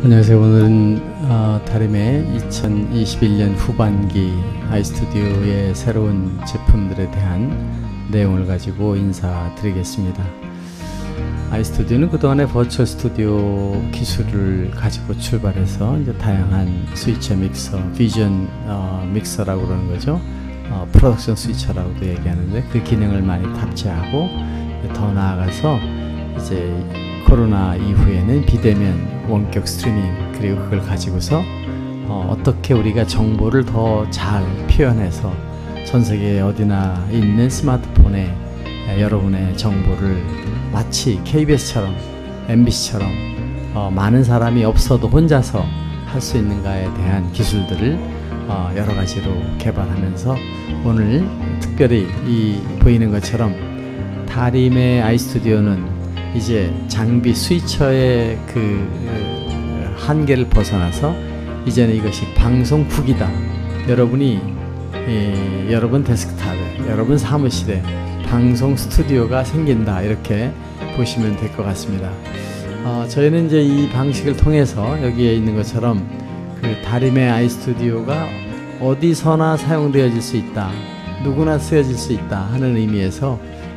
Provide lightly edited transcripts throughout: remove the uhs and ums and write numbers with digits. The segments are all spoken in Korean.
안녕하세요. 오늘은 다림의 2021년 후반기 아이스튜디오의 새로운 제품들에 대한 내용을 가지고 인사드리겠습니다. 아이스튜디오는 그동안의 버추얼 스튜디오 기술을 가지고 출발해서 이제 다양한 스위처 믹서, 비전 믹서라고 그러는 거죠. 프로덕션 스위처라고도 얘기하는데 그 기능을 많이 탑재하고 더 나아가서 이제 코로나 이후에는 비대면 원격 스트리밍, 그리고 그걸 가지고서 어떻게 우리가 정보를 더 잘 표현해서 전 세계 어디나 있는 스마트폰에 여러분의 정보를 마치 KBS처럼 MBC처럼 많은 사람이 없어도 혼자서 할 수 있는가에 대한 기술들을 여러 가지로 개발하면서 오늘 특별히 이 보이는 것처럼 다림의 아이스튜디오는 이제 장비 스위처의 그 한계를 벗어나서 이제는 이것이 방송국이다. 여러분이 여러분 데스크탑에, 여러분 사무실에 방송 스튜디오가 생긴다, 이렇게 보시면 될 것 같습니다. 저희는 이제 이 방식을 통해서 여기에 있는 것처럼 그 다림의 아이스튜디오가 어디서나 사용되어질 수 있다, 누구나 쓰여질 수 있다 하는 의미에서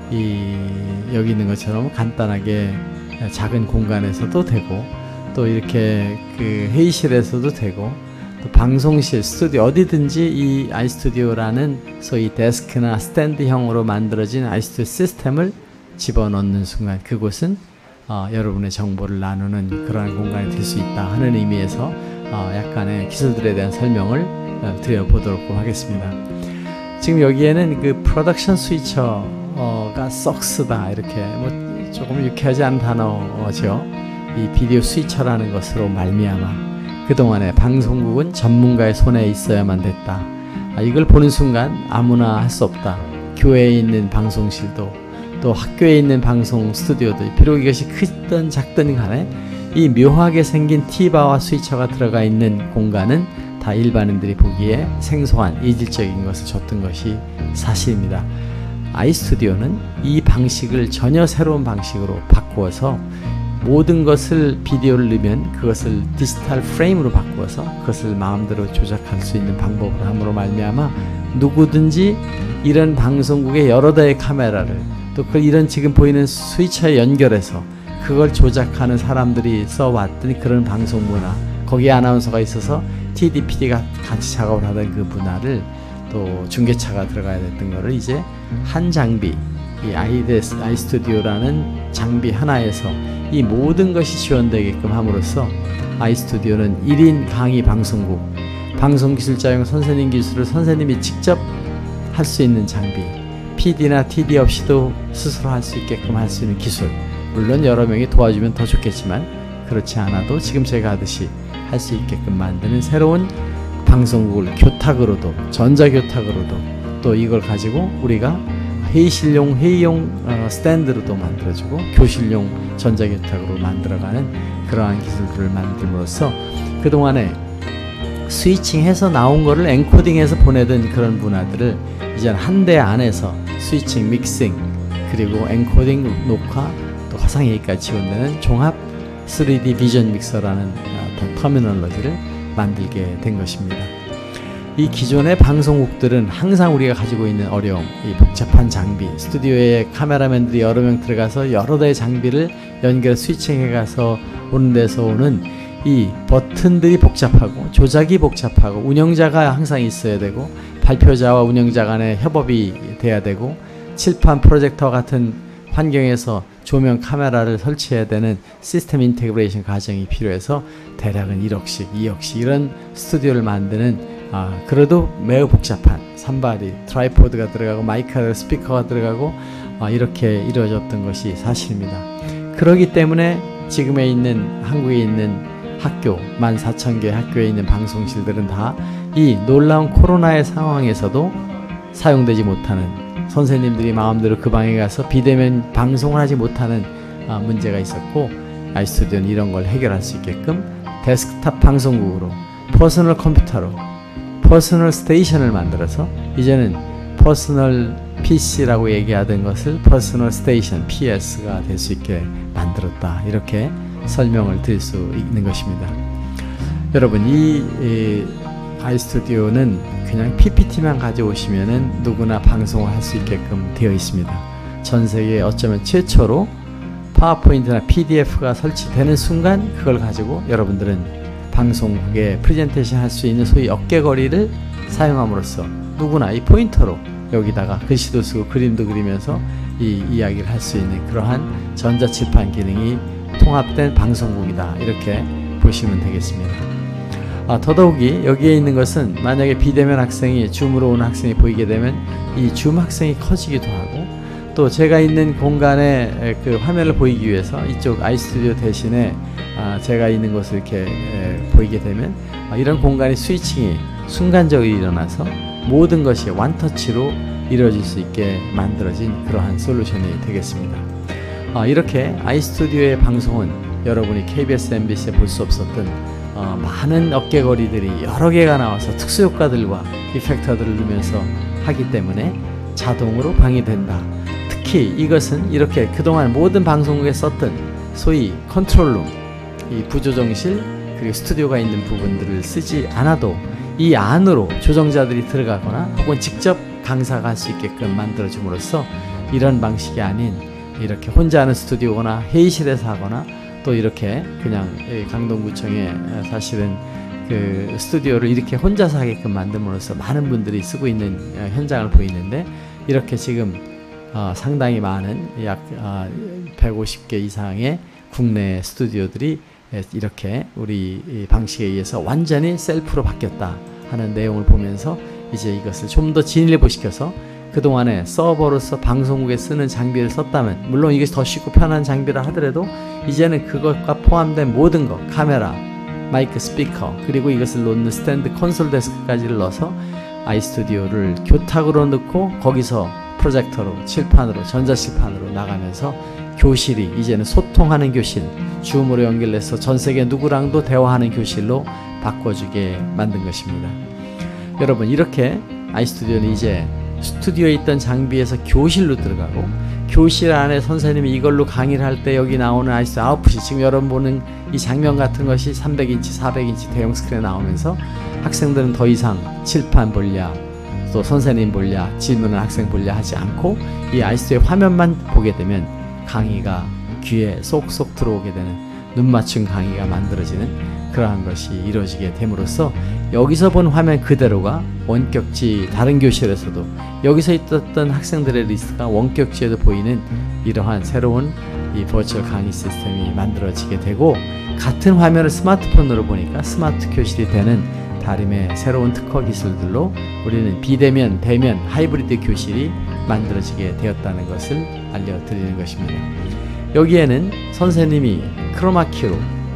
여기 있는 것처럼 간단하게 작은 공간에서도 되고, 또 이렇게 그 회의실에서도 되고, 또 방송실, 스튜디오 어디든지 이 아이스튜디오라는 소위 데스크나 스탠드형으로 만들어진 아이스튜디오 시스템을 집어넣는 순간 그곳은 여러분의 정보를 나누는 그러한 공간이 될 수 있다 하는 의미에서 약간의 기술들에 대한 설명을 드려보도록 하겠습니다. 지금 여기에는 그 프로덕션 스위처가 썩스다, 이렇게 뭐 조금 유쾌하지 않은 단어죠. 이 비디오 스위처라는 것으로 말미암아 그동안에 방송국은 전문가의 손에 있어야만 됐다. 이걸 보는 순간 아무나 할 수 없다. 교회에 있는 방송실도 또 학교에 있는 방송 스튜디오도 비록 이것이 크든 작든 간에 이 묘하게 생긴 T바와 스위처가 들어가 있는 공간은 다 일반인들이 보기에 생소한 이질적인 것을 줬던 것이 사실입니다. 아이스튜디오는 이 방식을 전혀 새로운 방식으로 바꾸어서 모든 것을 비디오를 넣으면 그것을 디지털 프레임으로 바꾸어서 그것을 마음대로 조작할 수 있는 방법으로 함으로 말미암아 누구든지 이런 방송국의 여러 대의 카메라를 또 이런 지금 보이는 스위처에 연결해서 그걸 조작하는 사람들이 써왔던 그런 방송 문화, 거기에 아나운서가 있어서 TD, PD가 같이 작업을 하던 그 문화를, 또 중계차가 들어가야 됐던 거를 이제 한 장비, 이 아이스튜디오라는 장비 하나에서 이 모든 것이 지원되게끔 함으로써 아이스튜디오는 1인 강의 방송국, 방송기술자용 선생님 기술을 선생님이 직접 할 수 있는 장비, PD나 TD 없이도 스스로 할 수 있게끔 할 수 있는 기술, 물론 여러 명이 도와주면 더 좋겠지만 그렇지 않아도 지금 제가 하듯이 할 수 있게끔 만드는 새로운 방송국을 교탁으로도, 전자교탁으로도, 또 이걸 가지고 우리가 회의실용, 회의용 스탠드로도 만들어주고 교실용 전자교탁으로 만들어가는 그러한 기술들을 만들므로써 그동안에 스위칭해서 나온 거를 엔코딩해서 보내던 그런 문화들을 이제는 한 대 안에서 스위칭, 믹싱, 그리고 엔코딩, 녹화, 또 화상회의까지 지원되는 종합 3D 비전 믹서라는 어떤 터미널로지를 만들게 된 것입니다. 이 기존의 방송국들은 항상 우리가 가지고 있는 어려움, 이 복잡한 장비, 스튜디오에 카메라맨들이 여러 명 들어가서 여러 대의 장비를 연결 스위칭해가서 오는 데서 오는 이 버튼들이 복잡하고 조작이 복잡하고 운영자가 항상 있어야 되고 발표자와 운영자 간의 협업이 돼야 되고 칠판 프로젝터 같은 환경에서 조명 카메라를 설치해야 되는 시스템 인테그레이션 과정이 필요해서 대략은 1억씩 2억씩 이런 스튜디오를 만드는 그래도 매우 복잡한 산발이 트라이포드가 들어가고 마이크가 스피커가 들어가고 이렇게 이루어졌던 것이 사실입니다. 그렇기 때문에 지금에 있는 한국에 있는 학교 14,000개 학교에 있는 방송실들은 다 이 놀라운 코로나의 상황에서도 사용되지 못하는, 선생님들이 마음대로 그 방에 가서 비대면 방송을 하지 못하는 문제가 있었고, 아이스튜디오는 이런 걸 해결할 수 있게끔 데스크탑 방송국으로 퍼스널 컴퓨터로 퍼스널 스테이션을 만들어서 이제는 퍼스널 PC라고 얘기하던 것을 퍼스널 스테이션 PS가 될 수 있게 만들었다, 이렇게 설명을 드릴 수 있는 것입니다. 여러분, 이 아이스튜디오는 그냥 PPT만 가져오시면은 누구나 방송을 할 수 있게끔 되어 있습니다. 전 세계 어쩌면 최초로 파워포인트나 PDF가 설치되는 순간 그걸 가지고 여러분들은 방송국에 프레젠테이션 할 수 있는 소위 어깨거리를 사용함으로써 누구나 이 포인터로 여기다가 글씨도 쓰고 그림도 그리면서 이 이야기를 할 수 있는 그러한 전자칠판 기능이 통합된 방송국이다, 이렇게 보시면 되겠습니다. 더더욱이 여기에 있는 것은 만약에 비대면 학생이 줌으로 오는 학생이 보이게 되면 이 줌 학생이 커지기도 하고, 또 제가 있는 공간에 그 화면을 보이기 위해서 이쪽 아이스튜디오 대신에 제가 있는 곳을 이렇게 보이게 되면 이런 공간이 스위칭이 순간적으로 일어나서 모든 것이 원터치로 이루어질 수 있게 만들어진 그러한 솔루션이 되겠습니다. 이렇게 아이스튜디오의 방송은 여러분이 KBS, MBC에 볼 수 없었던 많은 어깨거리들이 여러 개가 나와서 특수효과들과 이펙터들을 넣으면서 하기 때문에 자동으로 방해된다. 특히 이것은 이렇게 그동안 모든 방송국에 썼던 소위 컨트롤룸, 이 부조정실 그리고 스튜디오가 있는 부분들을 쓰지 않아도 이 안으로 조정자들이 들어가거나 혹은 직접 강사가 할 수 있게끔 만들어줌으로써 이런 방식이 아닌 이렇게 혼자 하는 스튜디오거나 회의실에서 하거나 또 이렇게 그냥 강동구청에 사실은 그 스튜디오를 이렇게 혼자서 하게끔 만듦으로써 많은 분들이 쓰고 있는 현장을 보이는데, 이렇게 지금 상당히 많은 약 150개 이상의 국내 스튜디오들이 이렇게 우리 방식에 의해서 완전히 셀프로 바뀌었다 하는 내용을 보면서 이제 이것을 좀 더 진일보시켜서 그동안에 서버로서 방송국에 쓰는 장비를 썼다면, 물론 이게 더 쉽고 편한 장비라 하더라도 이제는 그것과 포함된 모든 것, 카메라, 마이크, 스피커, 그리고 이것을 놓는 스탠드 콘솔 데스크까지를 넣어서 아이스튜디오를 교탁으로 넣고 거기서 프로젝터로, 칠판으로, 전자칠판으로 나가면서 교실이 이제는 소통하는 교실, 줌으로 연결해서 전 세계 누구랑도 대화하는 교실로 바꿔주게 만든 것입니다. 여러분, 이렇게 아이스튜디오는 이제 스튜디오에 있던 장비에서 교실로 들어가고, 교실 안에 선생님이 이걸로 강의를 할 때 여기 나오는 아이스 아웃풋이, 지금 여러분 보는 이 장면 같은 것이 300인치, 400인치 대형 스크린에 나오면서 학생들은 더 이상 칠판 볼랴, 또 선생님 볼랴, 질문을 학생 볼랴 하지 않고 이 아이스튜디오 화면만 보게 되면 강의가 귀에 쏙쏙 들어오게 되는, 눈 맞춤 강의가 만들어지는 그러한 것이 이루어지게 됨으로써 여기서 본 화면 그대로가 원격지 다른 교실에서도 여기서 있었던 학생들의 리스트가 원격지에도 보이는 이러한 새로운 이 버추얼 강의 시스템이 만들어지게 되고, 같은 화면을 스마트폰으로 보니까 스마트 교실이 되는 다림의 새로운 특허 기술들로 우리는 비대면, 대면, 하이브리드 교실이 만들어지게 되었다는 것을 알려드리는 것입니다. 여기에는 선생님이 크로마키로,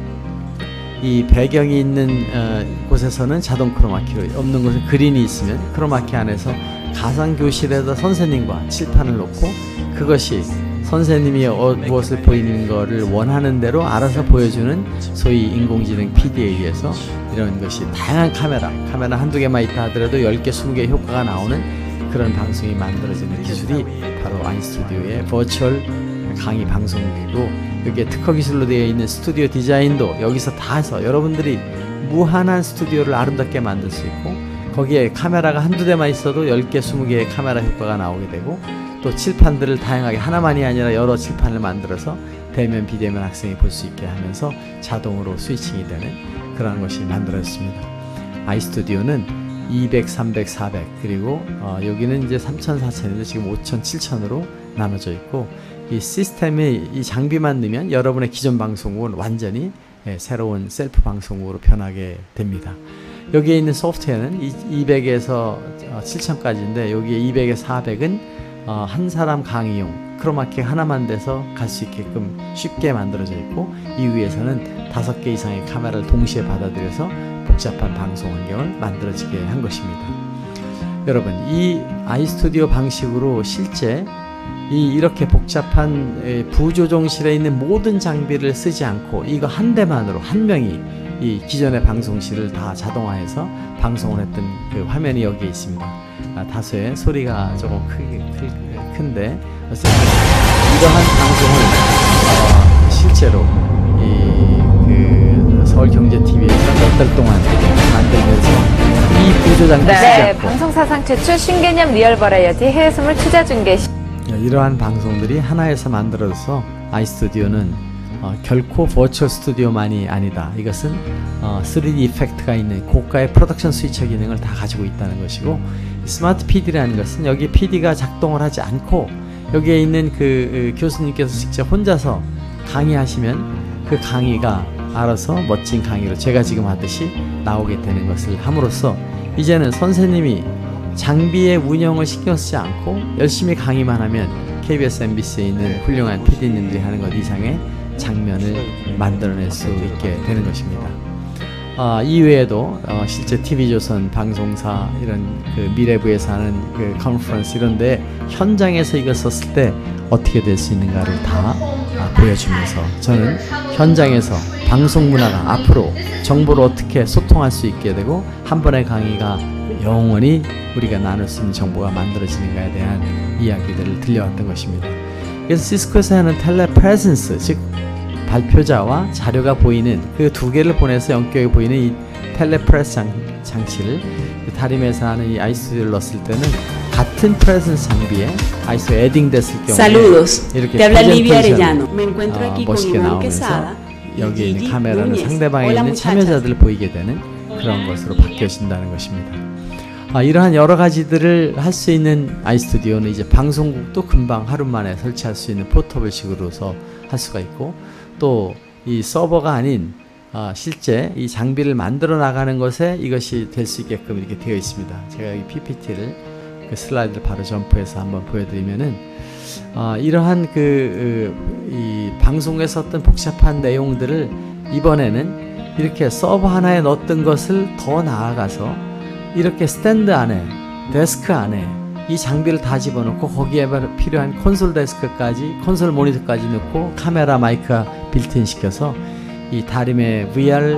이 배경이 있는 곳에서는 자동 크로마키로, 없는 곳에 그린이 있으면 크로마키 안에서 가상교실에다 선생님과 칠판을 놓고 그것이 선생님이 무엇을 보이는 것을 원하는 대로 알아서 보여주는 소위 인공지능 PD에 의해서 이런 것이 다양한 카메라 한두 개만 있다 하더라도 10개, 20개 효과가 나오는 그런 방송이 만들어지는 기술이 바로 아이스튜디오의 버추얼 강의 방송국이고, 여기에 특허 기술로 되어 있는 스튜디오 디자인도 여기서 다 해서 여러분들이 무한한 스튜디오를 아름답게 만들 수 있고, 거기에 카메라가 한두 대만 있어도 10개, 20개의 카메라 효과가 나오게 되고, 또 칠판들을 다양하게 하나만이 아니라 여러 칠판을 만들어서 대면, 비대면 학생이 볼 수 있게 하면서 자동으로 스위칭이 되는 그런 것이 만들어졌습니다. 아이스튜디오는 200, 300, 400 그리고 여기는 이제 3000, 4000인데 지금 5000, 7000으로 나눠져 있고, 이 시스템이 이 장비만 넣으면 여러분의 기존 방송국은 완전히 새로운 셀프 방송국으로 변하게 됩니다. 여기에 있는 소프트웨어는 200에서 7000까지인데 여기에 200에서 400은 한 사람 강의용 크로마키 하나만 돼서 갈 수 있게끔 쉽게 만들어져 있고, 이 위에서는 5개 이상의 카메라를 동시에 받아들여서 복잡한 방송 환경을 만들어지게 한 것입니다. 여러분, 이 아이스튜디오 방식으로 실제 이렇게 복잡한 부조종실에 있는 모든 장비를 쓰지 않고 이거 한 대만으로 한 명이 이 기존의 방송실을 다 자동화해서 방송을 했던 그 화면이 여기에 있습니다. 다소의 소리가 조금 큰데 이러한 방송을 실제로 그 서울경제TV에서 몇 달 동안 만들면서 이 구조장치 네, 방송사상 최초 신개념 리얼 버라이어티 해외선물 투자 중계. 이러한 방송들이 하나에서 만들어져서 아이스튜디오는 결코 버추얼 스튜디오만이 아니다. 이것은 3D 이펙트가 있는 고가의 프로덕션 스위처 기능을 다 가지고 있다는 것이고, 스마트 PD라는 것은 여기 PD가 작동을 하지 않고 여기에 있는 그 교수님께서 직접 혼자서 강의하시면 그 강의가 알아서 멋진 강의로 제가 지금 하듯이 나오게 되는 것을 함으로써 이제는 선생님이 장비의 운영을 신경 쓰지 않고 열심히 강의만 하면 KBS, MBC에 있는 훌륭한 PD님들이 하는 것 이상의 장면을 만들어낼 수 있게 되는 것입니다. 이외에도 실제 TV조선 방송사 이런 그 미래부에서 하는 그 컨퍼런스 이런데 현장에서 이걸 썼을 때 어떻게 될 수 있는가를 다 보여주면서 저는 현장에서 방송 문화가 앞으로 정보를 어떻게 소통할 수 있게 되고 한 번의 강의가 영원히 우리가 나눌 수 있는 정보가 만들어지는가에 대한 이야기들을 들려왔던 것입니다. 그래서 시스코에서 하는 텔레프레젠스, 즉 발표자와 자료가 보이는 그 두 개를 보내서 연결해 보이는 이 텔레프레스 장치를 다림에서 하는 이 아이스튜디오를 넣었을 때는 같은 프레젠스 장비에 아이스튜디오 에딩 됐을 경우에 Saludos. 이렇게 Te habla Livia 프레젠테이션 Arellano. Me encuentro aquí con 멋있게 Iván 나오면서 Quesada 여기에 y 있는 Gigi 카메라는 Núñez. 상대방에 Hola, 있는 muchachas. 참여자들을 보이게 되는 그런 것으로 바뀌어진다는 것입니다. 이러한 여러 가지들을 할 수 있는 아이스튜디오는 이제 방송국도 금방 하루 만에 설치할 수 있는 포터블식으로서 할 수가 있고, 또 이 서버가 아닌 실제 이 장비를 만들어 나가는 것에 이것이 될 수 있게끔 이렇게 되어 있습니다. 제가 여기 PPT를 그 슬라이드를 바로 점프해서 한번 보여드리면은 이러한 이 방송에서 어떤 복잡한 내용들을 이번에는 이렇게 서버 하나에 넣었던 것을 더 나아가서 이렇게 스탠드 안에, 데스크 안에 이 장비를 다 집어넣고 거기에 필요한 콘솔 데스크까지, 콘솔 모니터까지 넣고 카메라, 마이크가 빌트인 시켜서 이 다림의 VR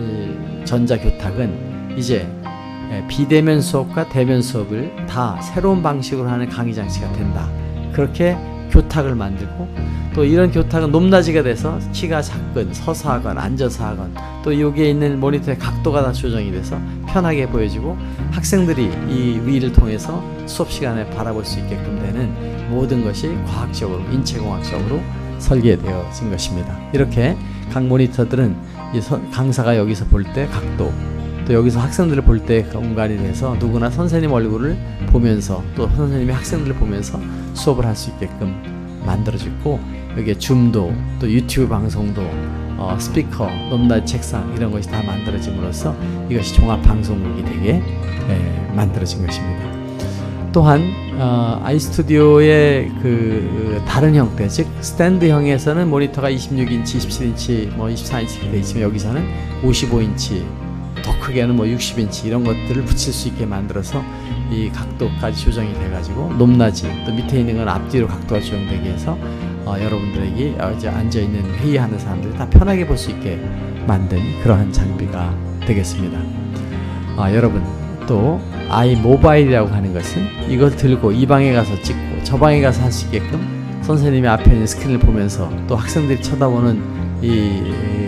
전자교탁은 이제 비대면 수업과 대면 수업을 다 새로운 방식으로 하는 강의 장치가 된다. 그렇게 교탁을 만들고, 또 이런 교탁은 높낮이가 돼서 키가 작건, 서서 하건, 앉아서 하건, 또 여기에 있는 모니터의 각도가 다 조정이 돼서 편하게 보여지고 학생들이 이 위를 통해서 수업 시간에 바라볼 수 있게끔 되는 모든 것이 과학적으로, 인체공학적으로 설계되어진 것입니다. 이렇게 각 모니터들은 이 강사가 여기서 볼 때 각도, 또 여기서 학생들을 볼 때 공간이 돼서 누구나 선생님 얼굴을 보면서 또 선생님이 학생들을 보면서 수업을 할 수 있게끔 만들어지고, 여기에 줌도 또 유튜브 방송도 스피커, 높낮이 책상 이런 것이 다 만들어짐으로써 이것이 종합방송국이 되게 만들어진 것입니다. 또한 아이스튜디오의 그 다른 형태, 즉 스탠드형에서는 모니터가 26인치, 27인치, 24인치 되어 있지만 여기서는 55인치, 더 크게는 60인치 이런 것들을 붙일 수 있게 만들어서 이 각도까지 조정이 돼가지고 높낮이, 또 밑에 있는 건 앞뒤로 각도가 조정되게 해서 여러분들에게 이제 앉아있는 회의하는 사람들이 다 편하게 볼 수 있게 만든 그러한 장비가 되겠습니다. 여러분, 또 아이모바일이라고 하는 것은 이걸 들고 이 방에 가서 찍고 저 방에 가서 할 수 있게끔 선생님이 앞에 있는 스크린을 보면서 또 학생들이 쳐다보는 이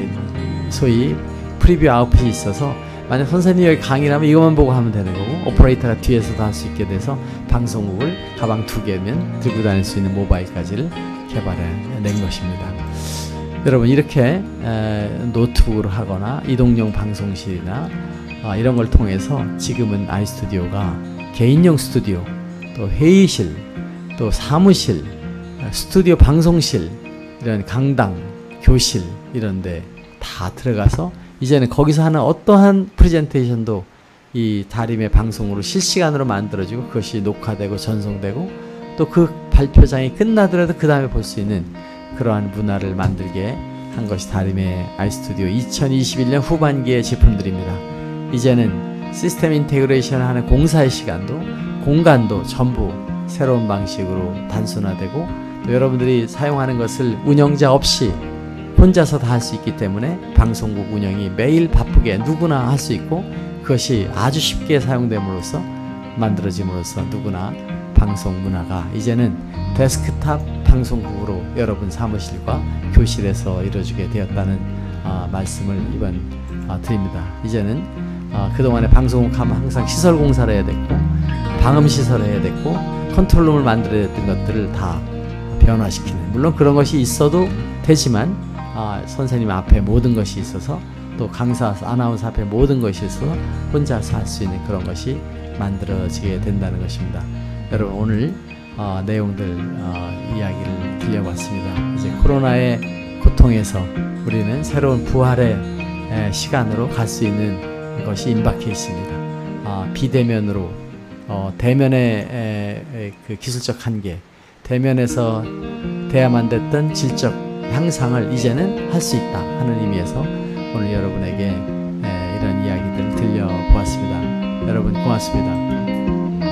소위 프리뷰 아웃핏이 있어서 만약 선생님이 여기 강의를 하면 이것만 보고 하면 되는 거고, 오퍼레이터가 뒤에서도 할 수 있게 돼서 방송국을 가방 2개면 들고 다닐 수 있는 모바일까지를 개발해낸 것입니다. 여러분, 이렇게 노트북으로 하거나 이동용 방송실이나 이런 걸 통해서 지금은 아이스튜디오가 개인용 스튜디오, 또 회의실, 또 사무실, 스튜디오 방송실, 이런 강당, 교실 이런 데 다 들어가서 이제는 거기서 하는 어떠한 프레젠테이션도 이 다림의 방송으로 실시간으로 만들어지고 그것이 녹화되고 전송되고 또 그 발표장이 끝나더라도 그 다음에 볼 수 있는 그러한 문화를 만들게 한 것이 다림의 아이스튜디오 2021년 후반기의 제품들입니다. 이제는 시스템 인테그레이션을 하는 공사의 시간도 공간도 전부 새로운 방식으로 단순화되고, 또 여러분들이 사용하는 것을 운영자 없이 혼자서 다 할 수 있기 때문에 방송국 운영이 매일 바쁘게 누구나 할 수 있고, 그것이 아주 쉽게 사용됨으로써 만들어짐으로써 누구나 방송 문화가 이제는 데스크탑 방송국으로 여러분 사무실과 교실 교실에서 이루어지게 되었다는 말씀을 이번 드립니다. 이제는 그동안에 방송국 하면 항상 시설 공사를 해야 됐고 방음 시설을 해야 됐고 컨트롤룸을 만들어야 됐던 것들을 다 변화시키는, 물론 그런 것이 있어도 되지만 선생님 앞에 모든 것이 있어서 또 강사 아나운서 앞에 모든 것이 있어서 혼자서 할 수 있는 그런 것이 만들어지게 된다는 것입니다. 여러분, 오늘 내용들 이야기를 들려봤습니다. 이제 코로나의 고통에서 우리는 새로운 부활의 시간으로 갈 수 있는 것이 임박해 있습니다. 비대면으로 대면의 그 기술적 한계, 대면에서 돼야만 됐던 질적 향상을 이제는 할 수 있다 하는 의미에서 오늘 여러분에게 이런 이야기들을 들려보았습니다. 여러분 고맙습니다.